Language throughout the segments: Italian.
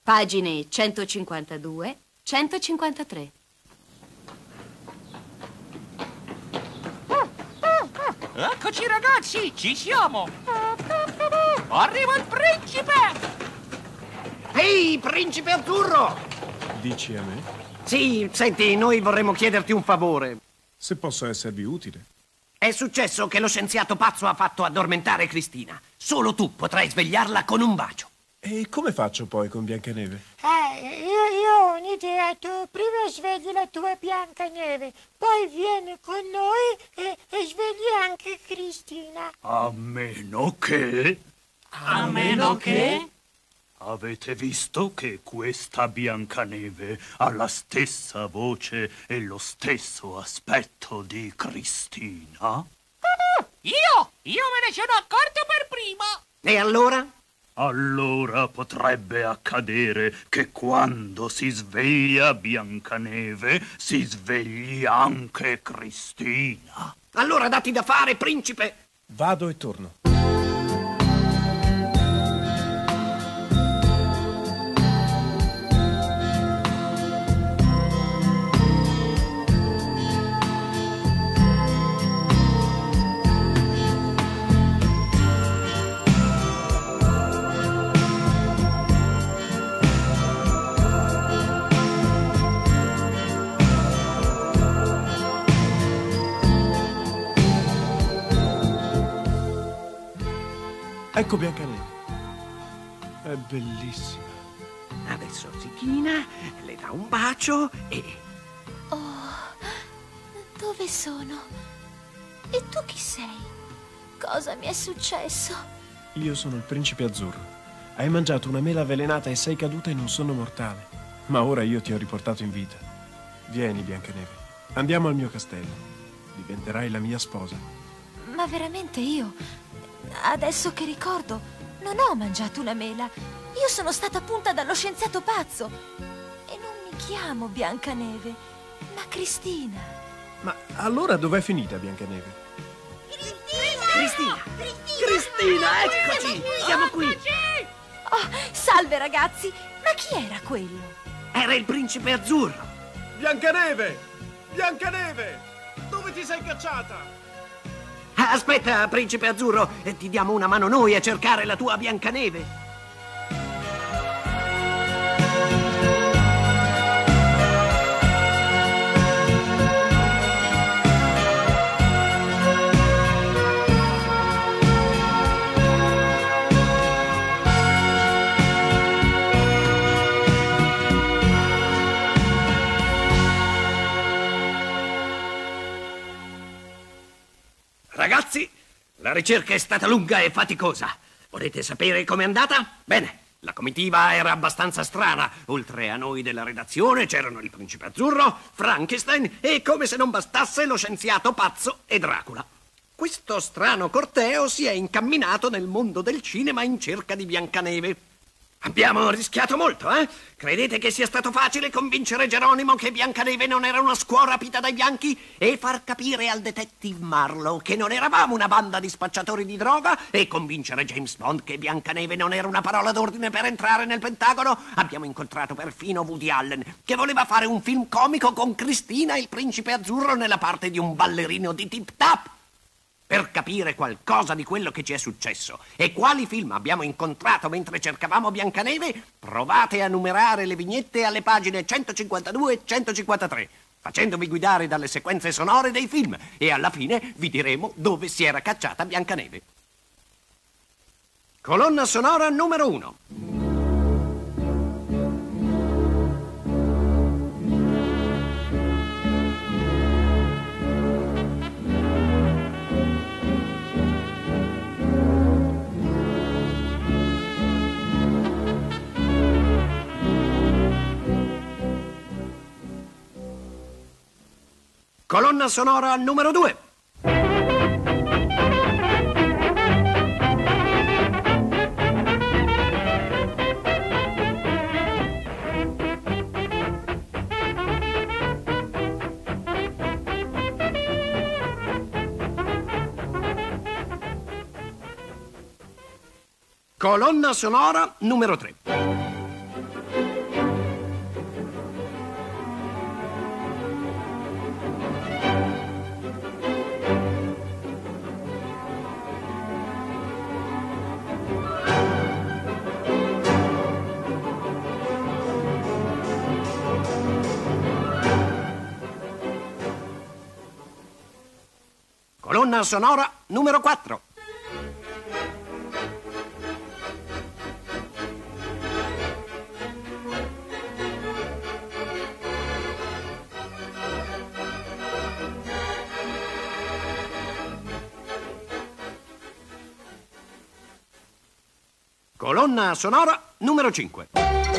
Pagine 152, 153. Eccoci ragazzi, ci siamo! Arriva il principe! Ehi, principe azzurro! Dici a me? Sì, senti, noi vorremmo chiederti un favore. Se posso esservi utile. È successo che lo scienziato pazzo ha fatto addormentare Cristina. Solo tu potrai svegliarla con un bacio. E come faccio poi con Biancaneve? Io ho un'idea. Tu prima svegli la tua Biancaneve, poi vieni con noi e svegli anche Cristina. A meno che... A meno che... Avete visto che questa Biancaneve ha la stessa voce e lo stesso aspetto di Cristina? Io me ne sono accorto per prima! E allora? Allora potrebbe accadere che quando si sveglia Biancaneve si svegli anche Cristina. Allora datti da fare, principe! Vado e torno. Ecco Biancaneve. È bellissima. Adesso si china, le dà un bacio e... Oh, dove sono? E tu chi sei? Cosa mi è successo? Io sono il principe azzurro. Hai mangiato una mela avvelenata e sei caduta in un sonno mortale. Ma ora io ti ho riportato in vita. Vieni, Biancaneve. Andiamo al mio castello. Diventerai la mia sposa. Ma veramente io... Adesso che ricordo, non ho mangiato una mela. Io sono stata punta dallo scienziato pazzo. E non mi chiamo Biancaneve, ma Cristina. Ma allora dov'è finita Biancaneve? Cristina! Cristina, eccoci! Siamo qui! Oh, salve ragazzi! Ma chi era quello? Era il principe azzurro! Biancaneve! Biancaneve! Dove ti sei cacciata? Aspetta, principe azzurro, ti diamo una mano noi a cercare la tua Biancaneve. Ragazzi, la ricerca è stata lunga e faticosa. Volete sapere com'è andata? Bene, la comitiva era abbastanza strana. Oltre a noi della redazione c'erano il principe azzurro, Frankenstein e, come se non bastasse, lo scienziato pazzo e Dracula. Questo strano corteo si è incamminato nel mondo del cinema in cerca di Biancaneve. Abbiamo rischiato molto, eh? Credete che sia stato facile convincere Geronimo che Biancaneve non era una squaw rapita dai bianchi e far capire al detective Marlowe che non eravamo una banda di spacciatori di droga e convincere James Bond che Biancaneve non era una parola d'ordine per entrare nel Pentagono? Abbiamo incontrato perfino Woody Allen, che voleva fare un film comico con Cristina e il principe azzurro nella parte di un ballerino di Tip Tap. Per capire qualcosa di quello che ci è successo e quali film abbiamo incontrato mentre cercavamo Biancaneve, provate a numerare le vignette alle pagine 152 e 153, facendovi guidare dalle sequenze sonore dei film, e alla fine vi diremo dove si era cacciata Biancaneve. Colonna sonora numero 1. Colonna sonora numero 2. Colonna sonora numero 3. Colonna sonora numero 4. Colonna sonora numero 5.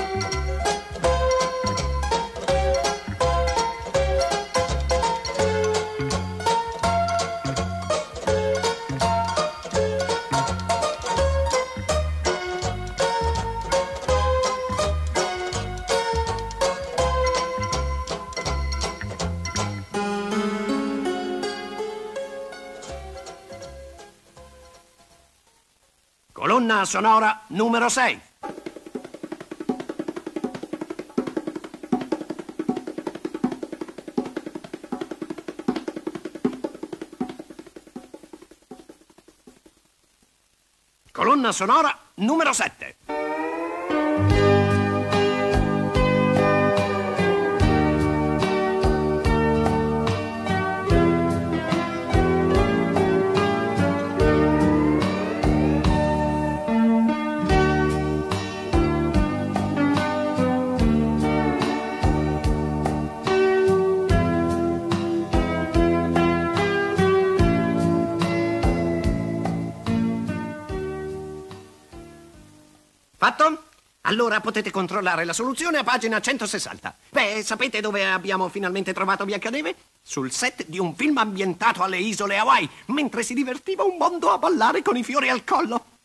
Colonna sonora numero 6. Colonna sonora numero 7. Fatto? Allora potete controllare la soluzione a pagina 160. Beh, sapete dove abbiamo finalmente trovato Biancaneve? Sul set di un film ambientato alle isole Hawaii, mentre si divertiva un mondo a ballare con i fiori al collo.